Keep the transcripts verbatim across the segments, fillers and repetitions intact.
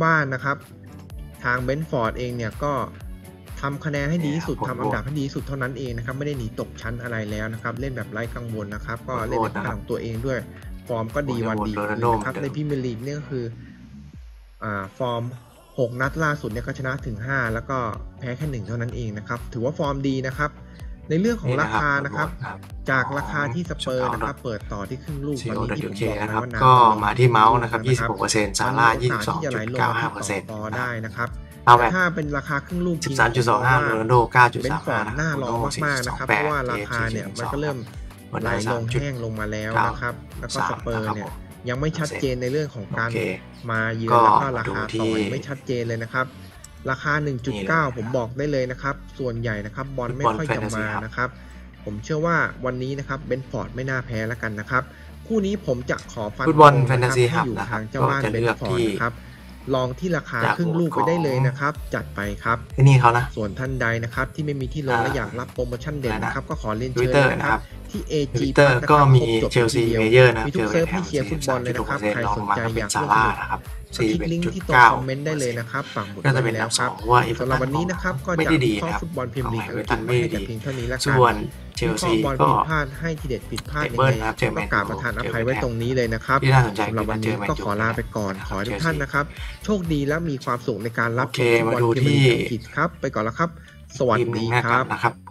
บ้านนะครับทางเบนฟอร์ดเองเนี่ยก็ทำคะแนนให้ดีที่สุดทำอันดับให้ดีที่สุดเท่านั้นเองนะครับไม่ได้หนีตกชั้นอะไรแล้วนะครับเล่นแบบไร้กังวลนะครับก็เล่นในบ้านของตัวเองด้วยฟอร์มก็ดีวันดีคืนนะครับในพรีเมียร์ลีกเนี่ยก็คืออ่าฟอร์มหกนัดล่าสุดเนี่ยก็ชนะถึงห้าแล้วก็แพ้แค่หนึ่งเท่านั้นเองนะครับถือว่าฟอร์มดีนะครับในเรื่องของราคานะครับจากราคาที่สเปอร์นะครับเปิดต่อที่ครึ่งลูกวันนี้ที่ผมบอกไปว่าก็มาที่เมาส์นะครับ ยี่สิบหกเปอร์เซ็นต์ ซาร่า ยี่สิบสองจุดเก้าห้าเปอร์เซ็นต์ต่อได้นะครับเอาแบบถ้าเป็นราคาครึ่งลูกสิบสามจุดสองห้า โรนัลโด เก้าจุดเบนสามฟอห้าร์ดน่ารอมากๆนะครับเพราะว่าราคาเนี่ยมันก็เริ่มไหลลงแห้งลงมาแล้วนะครับแล้วก็สเปอร์เนี่ยยังไม่ชัดเจนในเรื่องของการมาเยือนแล้วก็ราคาต่อยไม่ชัดเจนเลยนะครับราคา หนึ่งจุดเก้า ผมบอกได้เลยนะครับส่วนใหญ่นะครับบอลไม่ค่อยจะมานะครับผมเชื่อว่าวันนี้นะครับเบนฟอร์ดไม่น่าแพ้แล้วกันนะครับคู่นี้ผมจะขอฟันฟุตบอลแฟนตาซีให้อยู่ทางเจ้าบ้านเบนฟอร์ดนะครับลองที่ราคาครึ่งลูกไปได้เลยนะครับจัดไปครับที่นี่เขานะส่วนท่านใดนะครับที่ไม่มีที่ลงและอยากรับโปรโมชั่นเด่นนะครับก็ขอเรียนเชิญ Twitter นะครับที่ เอ จี Twitter ก็มีเชลซีเมเยอร์นะมีทุกเซิร์ฟให้เชียร์ฟุตบอลเลยนะครับใครสนใจอยากซาร่วมร่าสนุกนะครับคลิกลิงก์ที่ตรงคอมเมนต์ได้เลยนะครับปักหมุดก็จะไว้เป็นแล้วสครัอบ งว่าสำหรับวันนี้นะครับก็ไม่จะได้ดีข้อนะครับฟุตบอลพรีเมียร์ลีกของอังกฤษไม่ให้ดีแต่เพียงเท่านี้แล้วกันส่วนเชลซีบอลก็ผิดพลาดให้ทีเด็ดผิดพลาดยังเบิร์ไงนนะครับเจอแมก็นยูกราบประทานอภัยไว้ตรงนี้เลยนะครับที่น่าสนใจสำหรับวันนี้ก็ขอลาไปก่อนขอให้ทุกท่านนะครับโชคดีและมีความสุขในการรับชมฟุตบอลพรีเมียร์ลีกอังกฤษครับไปก่อนแล้วครับสวัสทีมหนึ่ดีงนะคครัรับบ นะครับอีก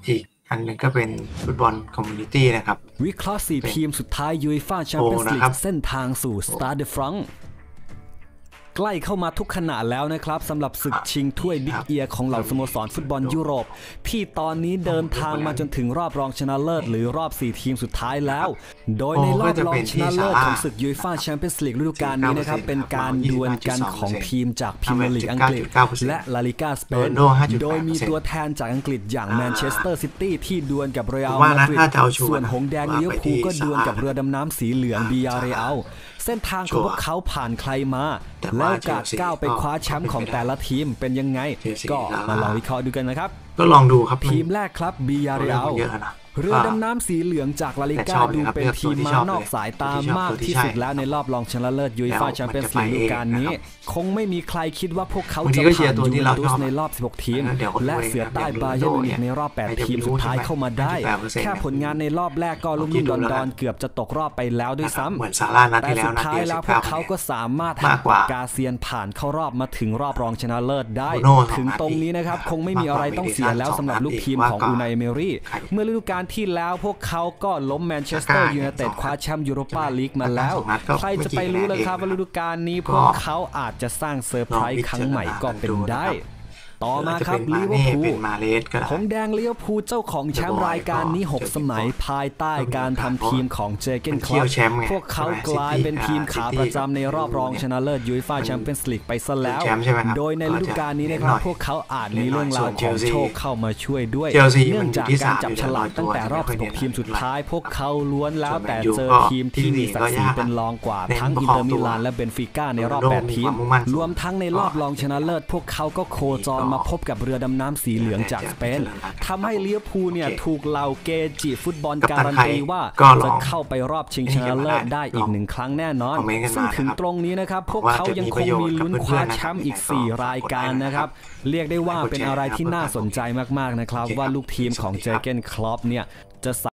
อันหนึ่งก็เป็นฟุตบอลคอมมูนิตี้นะครับวิเคราะห์สี่ทีมสุดท้ายยูฟ่าแชมเปี้ยนส์ลีกเส้นทางสู่สตาร์เดฟรังก์ใกล้เข้ามาทุกขณะแล้วนะครับสำหรับศึกชิงถ้วยบิ๊กเอียร์ของเหล่าสโมสรฟุตบอลยุโรปที่ตอนนี้เดินทางมาจนถึงรอบรองชนะเลิศหรือรอบสี่ทีมสุดท้ายแล้วโดยในรอบรองชนะเลิศของศึกยูฟ่าแชมเปี้ยนส์ลีกฤดูกาลนี้นะครับเป็นการดวลกันของทีมจากพรีเมียร์ลีกอังกฤษและลาลิก้าสเปนโดยมีตัวแทนจากอังกฤษอย่างแมนเชสเตอร์ซิตี้ที่ดวลกับเรอัลมาดริดส่วนหงส์แดงลิเวอร์พูลก็ดวลกับเรือดำน้ำสีเหลืองบียาเรอัลเส้นทางของพวกเขาผ่านใครมาแล้วโอกาสก้าวไปคว้าแชมป์ของแต่ละทีมเป็นยังไงก็มาลองวิเคราะห์ดูกันนะครับก็ลองดูครับทีมแรกครับบียาเรอัลเรือดำน้ำสีเหลืองจากลาลิก้าดูเป็นทีมมานอกสายตามากที่สุดแล้วในรอบรองชนะเลิศยูฟ่าแชมเปี้ยนส์ลีกฤดูกาลนี้คงไม่มีใครคิดว่าพวกเขาจะผ่านยูเวนตุสในรอบสิบหกทีมและเสือใต้บาเยิร์นมิวนิกในรอบแปดทีมสุดท้ายเข้ามาได้แค่ผลงานในรอบแรกก็ลุ่มๆดอนๆเกือบจะตกรอบไปแล้วด้วยซ้ำแต่สุดท้ายแล้วพวกเขาก็สามารถหักปากกาเซียนผ่านเข้ารอบมาถึงรอบรองชนะเลิศได้ถึงตรงนี้นะครับคงไม่มีอะไรต้องเสียแล้วสำหรับลูกทีมของอูไนเอเมรี่เมื่อฤดูกาลที่แล้วพวกเขาก็ล้มแมนเชสเตอร์ยูไนเต็ดคว้าแชมป์ยูโรปาลีกมาแล้วใครจะไปรู้เลยครับว่าฤดูกาลนี้พวกเขาอาจจะสร้างเซอร์ไพรส์ครั้งใหม่ก็เป็นได้ต่อมาครับลิเวอร์พูลหงส์แดงลิเวอร์พูลเจ้าของแชมป์รายการนี้หกสมัยภายใต้การทำทีมของเจเกนคลับพวกเขากลายเป็นทีมขาประจำในรอบรองชนะเลิศยูฟ่าแชมเปี้ยนส์ลีกไปซะแล้วโดยในฤดูกาลนี้นะครับพวกเขาอาจมีเรื่องราวของโชคเข้ามาช่วยด้วยเนื่องจากการจับฉลากตั้งแต่รอบสิบหกทีมสุดท้ายพวกเขาล้วนแล้วแต่เจอทีมที่มีศักดิ์ศรีเป็นรองกว่าทั้งอินเตอร์มิลานและเบนฟิก้าในรอบแปดทีมรวมทั้งในรอบรองชนะเลิศพวกเขาก็โคจรมาพบกับเรือดำน้ำสีเหลืองจากสเปนทำให้ลิเวอร์พูลเนี่ยถูกเหล่าเกจิฟุตบอลการันตีว่าจะเข้าไปรอบชิงชนะเลิศได้อีกหนึ่งครั้งแน่นอนซึ่งถึงตรงนี้นะครับพวกเขายังคงมีลุ้นคว้าแชมป์อีกสี่รายการนะครับเรียกได้ว่าเป็นอะไรที่น่าสนใจมากๆนะครับว่าลูกทีมของเจอร์เก้นคล็อปเนี่ยจะ